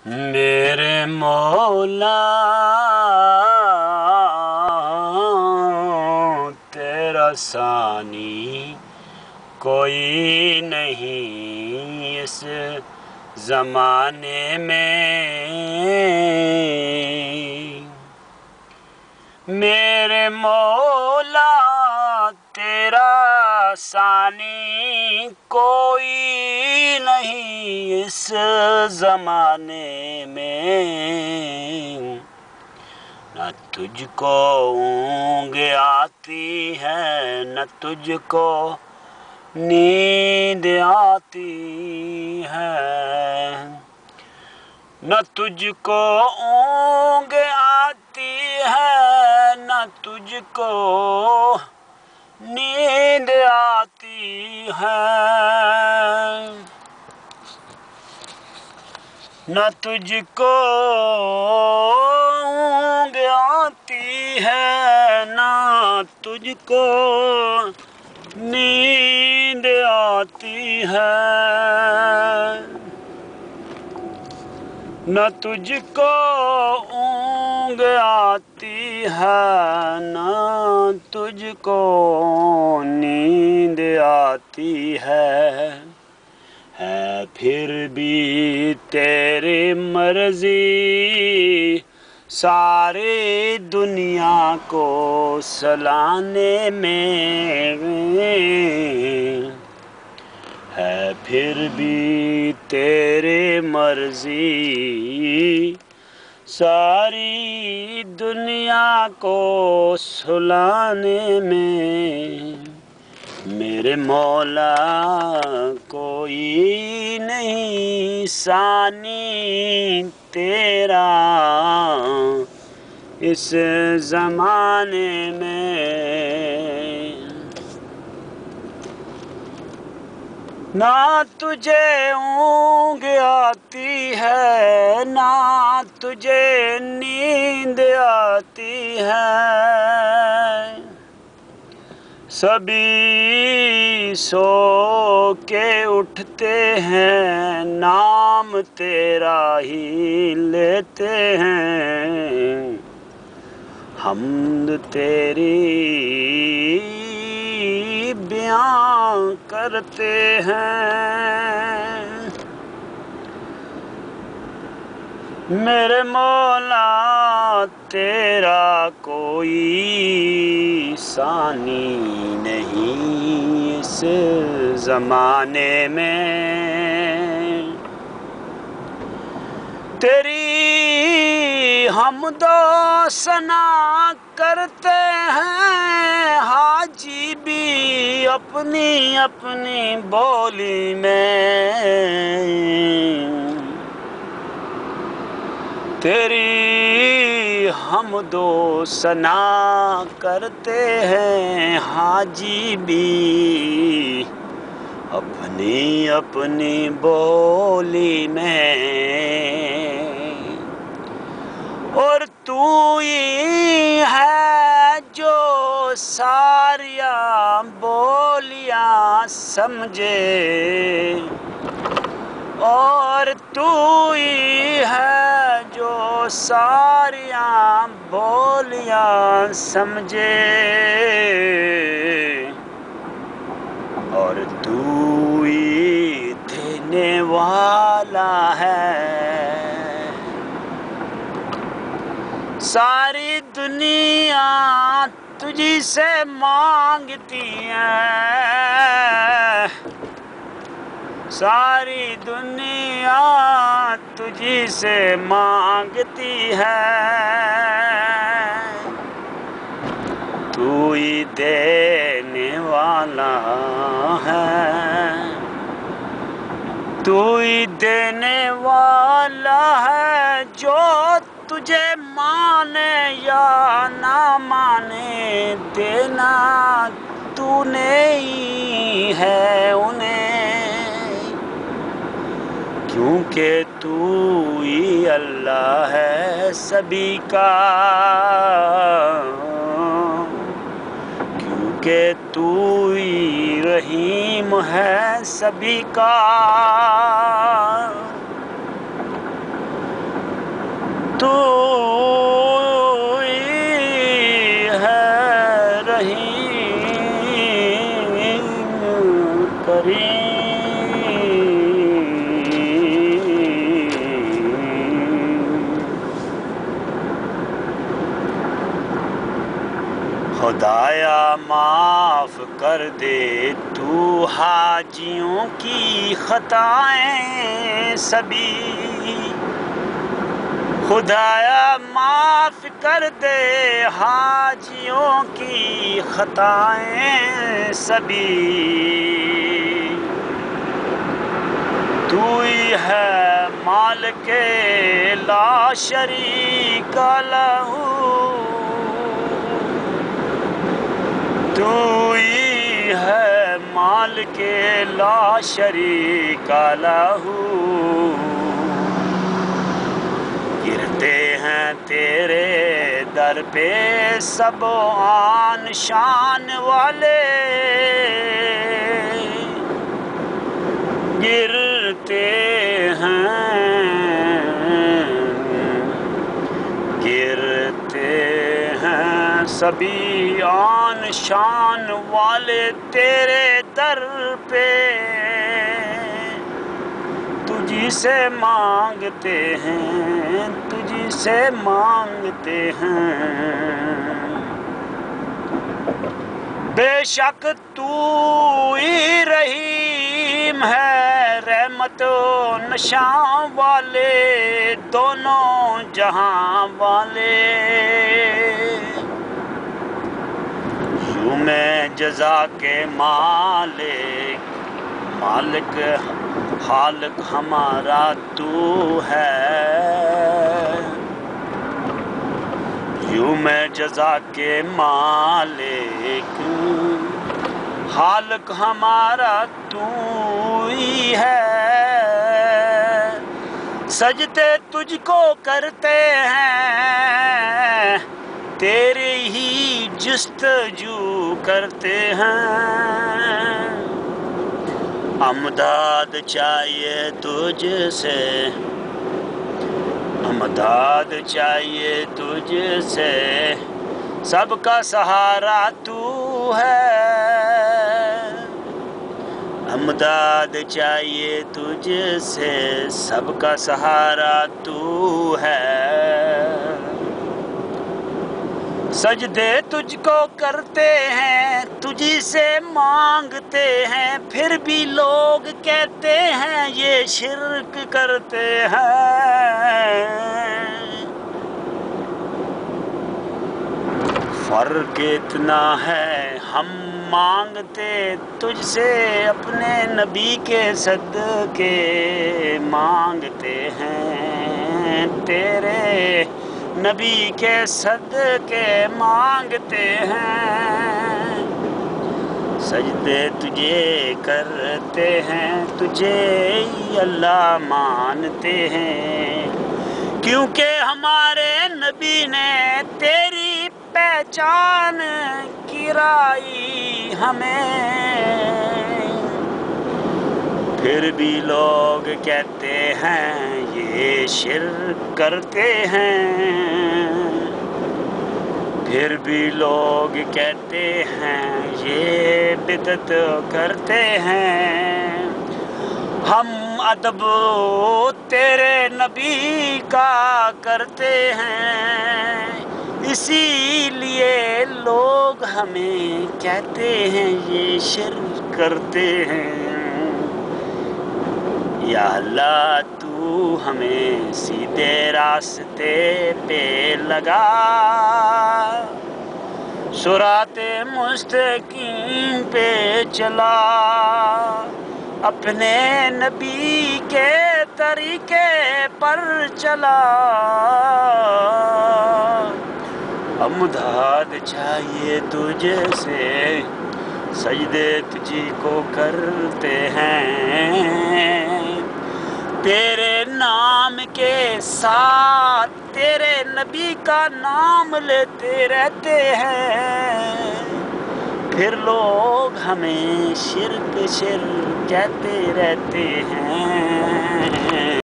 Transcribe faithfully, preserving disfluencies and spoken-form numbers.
میرے مولا تیرا ثانی کوئی نہیں اس زمانے میں، میرے مولا تیرا ثانی کوئی نہیں اس زمانے میں، نہ تجھ کو اونگ آتی ہے نہ تجھ کو نیند آتی ہے، نہ تجھ کو اونگ آتی ہے نہ تجھ کو نیند آتی ہے، نہ تجھ کو اونگ آتی ہے نہ تجھ کو نیند آتی ہے، نہ تجھ کو اونگ آتی ہے نہ تجھ کو نیند آتی ہے، ہے پھر بھی تیری مرضی ساری دنیا کو سلانے میں، ہے پھر بھی تیری مرضی ساری دنیا کو سلانے میں، میرے مولا کوئی نہیں ثانی تیرا اس زمانے میں، نہ تجھے اونگ آتی ہے نہ تجھے نیند آتی ہے، سبھی سو کے اٹھتے ہیں نام تیرا ہی لیتے ہیں، حمد تیری بیان کرتے ہیں، میرے مولا تیرا کوئی ثانی نہیں اس زمانے میں، تیری حمد و ثنا کرتے ہیں حاجی بھی اپنی اپنی بولی میں، تیری حمد و ثنا کرتے ہیں حاجی بھی اپنی اپنی بولی میں، اور تو ہی ہے جو ساریاں بولیاں سمجھے، اور تو ہی ہے جو ساریاں بولیاں سمجھے، اور تو ہی دینے والا ہے، ساری دنیا تجھی سے مانگتی ہے، ساری دنیا تجھی سے مانگتی ہے، تو ہی دینے والا ہے، تو ہی دینے والا ہے، جو تجھے مانے یا نہ مانے دینا تو نے ہی ہے انہیں، کیونکہ تو ہی اللہ ہے سبھی کا، کیونکہ تو ہی رحیم ہے سبھی کا، تو ہی ہے رحیم کریم۔ خدایا معاف کر دے تو حاجیوں کی خطائیں سبھی، خدایا معاف کر دے حاجیوں کی خطائیں سبھی، تو ہی ہے مالک لا شریک لہ، تو ہی ہے مالک لا شریک لہ، گرتے ہیں تیرے در پہ سب آن شان والے، گرتے ہیں گرتے ہیں سبھی آن شان والے تیرے در پہ، تجھی سے مانگتے ہیں تجھی سے مانگتے ہیں، بے شک تو ہی رحیم ہے رحمت و نشاں والے دونوں جہاں والے، یوں میں جزا کے مالک مالک خالق ہمارا تو ہے، یوں میں جزا کے مالک خالق ہمارا تو ہی ہے، سجدے تجھ کو کرتے ہیں تیری ہی جستجو کرتے ہیں، امداد چاہیے تجھ سے امداد چاہیے تجھ سے سب کا سہارا تو ہے، امداد چاہیے تجھ سے سب کا سہارا تو ہے، سجدے تجھ کو کرتے ہیں تجھی سے مانگتے ہیں، پھر بھی لوگ کہتے ہیں یہ شرک کرتے ہیں، فرق اتنا ہے ہم مانگتے تجھ سے اپنے نبی کے صدقے مانگتے ہیں، تیرے نبی کے صدقے مانگتے ہیں، سجدے تجھے کرتے ہیں تجھے ہی اللہ مانتے ہیں، کیونکہ ہمارے نبی نے تیری پہچان کرائی ہمیں، پھر بھی لوگ کہتے ہیں یہ شرک کرتے ہیں، پھر بھی لوگ کہتے ہیں یہ بدعت کرتے ہیں، ہم ادب تیرے نبی کا کرتے ہیں، اسی لیے لوگ ہمیں کہتے ہیں یہ شرک کرتے ہیں، یا اللہ تو ہمیں سیدھے راستے پہ لگا، صراط مستقیم پہ چلا، اپنے نبی کے طریقے پر چلا، امداد چاہیے تجھ سے سجدے تجھی کو کرتے ہیں، تیرے نام کے ساتھ تیرے نبی کا نام لیتے رہتے ہیں، پھر لوگ ہمیں شرک شرک کہتے رہتے ہیں،